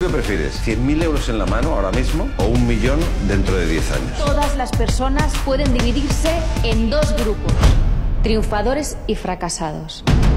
¿Qué prefieres? ¿100.000 euros en la mano ahora mismo o 1 millón dentro de 10 años? Todas las personas pueden dividirse en dos grupos: triunfadores y fracasados.